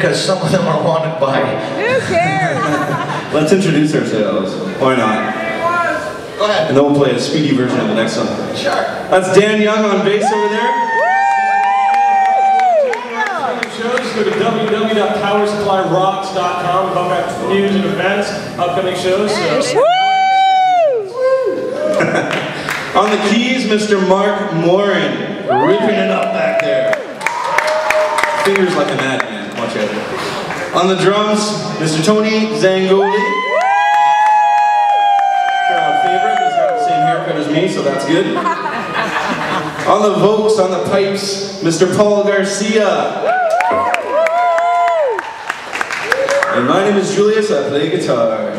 because some of them are wanted by... Who cares? Let's introduce ourselves. Why not? Go ahead. And then we'll play a speedy version of the next song. Sure. That's Dan Young on bass over there. Shows, go to www.powersupply.rocks.com about our news and events, upcoming shows. On the keys, Mr. Mark Morin, ripping it up back there. Fingers like a madman, watch out. On the drums, Mr. Tony Zangoli. Crowd favorite, he's got the same haircut as me, so that's good. On the vocals, on the pipes, Mr. Paul Garcia. And my name is Julius, I play guitar.